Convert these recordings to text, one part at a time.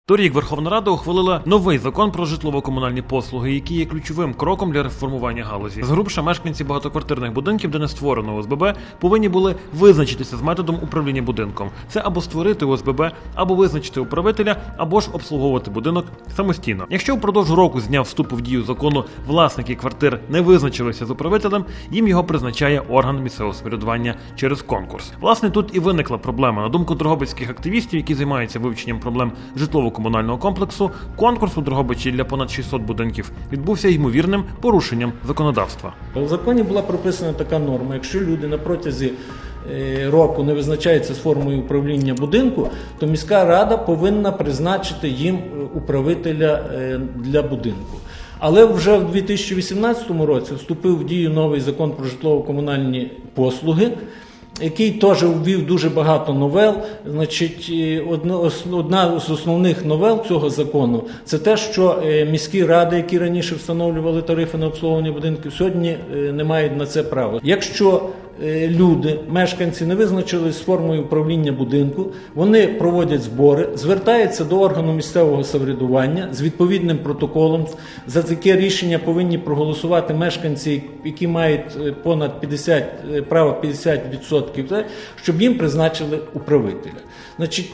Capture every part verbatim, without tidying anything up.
Торік Верховна Рада ухвалила новий закон про житлово-комунальні послуги, який є ключовим кроком для реформування галузі. Згрубша мешканці багатоквартирних будинків, де не створено О С Б Б, повинні були визначитися з методом управління будинком. Це або створити О С Б Б, або визначити управителя, або ж обслуговувати будинок самостійно. Якщо впродовж року з дня вступу в дію закону власники квартир не визначилися з управителем, їм його призначає орган місцевого самоврядування через конкурс. Власне, тут і виникла проблема. На думку дрогобицьких активістів, які займаються вивченням проблем житлово комунального комплексу, конкурс у Дрогобичі для понад шістсот будинків відбувся ймовірним порушенням законодавства. У законі була прописана така норма: якщо люди на протязі року не визначаються з формою управління будинку, то міська рада повинна призначити їм управителя для будинку. Але вже в дві тисячі вісімнадцятому році вступив в дію новий закон про житлово-комунальні послуги, який теж ввів дуже багато новел. Значить, одна з основних новел цього закону – це те, що міські ради, які раніше встановлювали тарифи на обслуговування будинків, сьогодні не мають на це права. Якщо люди, мешканці, не визначились з формою управління будинку, вони проводять збори, звертаються до органу місцевого самоврядування з відповідним протоколом. За таке рішення повинні проголосувати мешканці, які мають понад п'ятдесят, право п'ятдесят відсотків, щоб їм призначили управителя. Значить,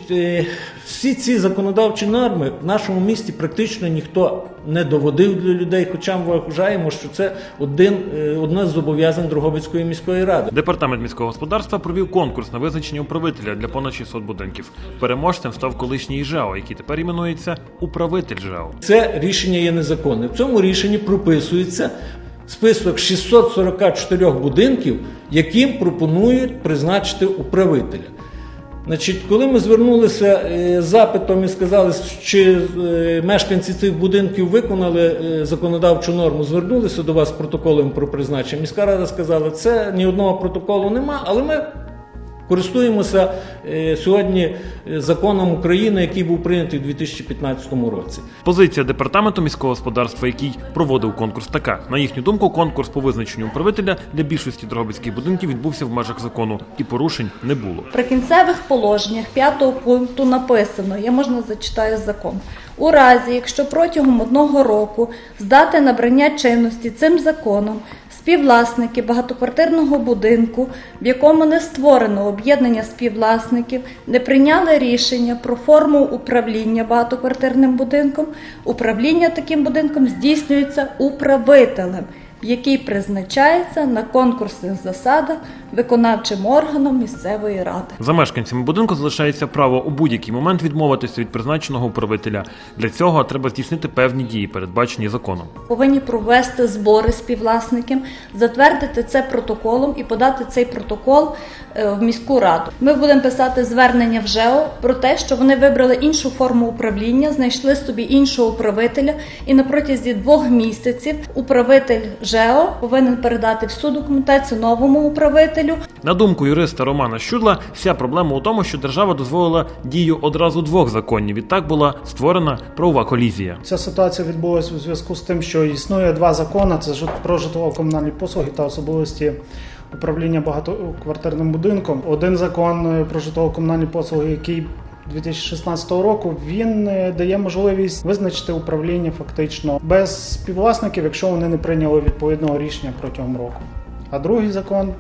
всі ці законодавчі норми в нашому місті практично ніхто не доводив для людей, хоча ми вважаємо, що це один, одне з зобов'язань Дрогобицької міської ради. Департамент міського господарства провів конкурс на визначення управителя для понад шістсот будинків. Переможцем став колишній ЖЕО, який тепер іменується управитель ЖЕО. Це рішення є незаконне. В цьому рішенні прописується список шістсот сорок чотири будинків, яким пропонують призначити управителя. Значить, коли ми звернулися з запитом і сказали, чи мешканці цих будинків виконали законодавчу норму, звернулися до вас з протоколом про призначення, міська рада сказала, це ні одного протоколу нема, але ми користуємося сьогодні законом України, який був прийнятий у дві тисячі п'ятнадцятому році. Позиція департаменту міського господарства, який проводив конкурс, така. На їхню думку, конкурс по визначенню управителя для більшості дрогобицьких будинків відбувся в межах закону, і порушень не було. В прикінцевих положеннях п'ятого пункту написано, я можна зачитаю закон. У разі, якщо протягом одного року з дати набрання чинності цим законом співвласники багатоквартирного будинку, в якому не створено об'єднання співвласників, не прийняли рішення про форму управління багатоквартирним будинком, управління таким будинком здійснюється управителем, який призначається на конкурсних засадах виконавчим органом місцевої ради. За мешканцями будинку залишається право у будь-який момент відмовитися від призначеного управителя. Для цього треба здійснити певні дії, передбачені законом. Повинні провести збори співвласників, затвердити це протоколом і подати цей протокол в міську раду. Ми будемо писати звернення в ЖЕО про те, що вони вибрали іншу форму управління, знайшли собі іншого управителя, і на протязі двох місяців управитель ЖЕО повинен передати всю документацію новому управителю. На думку юриста Романа Щудла, вся проблема у тому, що держава дозволила дію одразу двох законів. Відтак була створена правова колізія. Ця ситуація відбулася у зв'язку з тим, що існує два закони – це про житлово-комунальні послуги та особливості управління багатоквартирним будинком. Один закон про житлово-комунальні послуги, який дві тисячі шістнадцятого року, він дає можливість визначити управління фактично без співвласників, якщо вони не прийняли відповідного рішення протягом року. А другий закон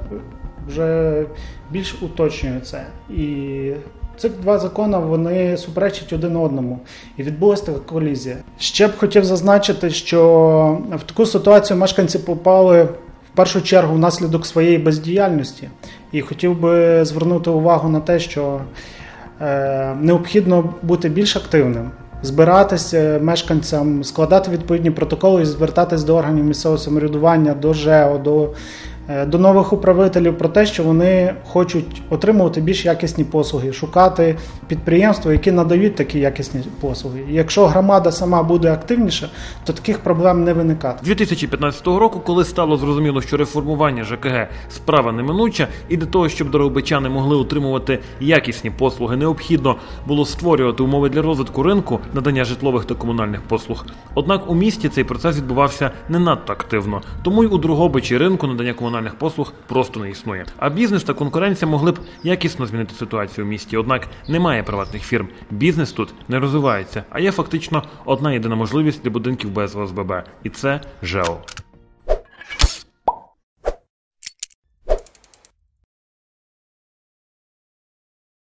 вже більш уточнює це. І ці два закони, вони суперечать один одному. І відбулася така колізія. Ще б хотів зазначити, що в таку ситуацію мешканці попали в першу чергу внаслідок своєї бездіяльності. І хотів би звернути увагу на те, що е, необхідно бути більш активним, збиратися мешканцям, складати відповідні протоколи і звертатись до органів місцевого самоврядування, до ЖЕО, до, до нових управителів про те, що вони хочуть отримувати більш якісні послуги, шукати підприємства, які надають такі якісні послуги. І якщо громада сама буде активніша, то таких проблем не виникає. дві тисячі п'ятнадцятого року, коли стало зрозуміло, що реформування Ж К Г – справа неминуча, і для того, щоб дрогобичани могли отримувати якісні послуги, необхідно було створювати умови для розвитку ринку надання житлових та комунальних послуг. Однак у місті цей процес відбувався не надто активно, тому й у Дрогобичі ринку надання комунальних комунальних послуг просто не існує. А бізнес та конкуренція могли б якісно змінити ситуацію в місті. Однак немає приватних фірм. Бізнес тут не розвивається, а є фактично одна єдина можливість для будинків без ОСББ. І це ЖЕО.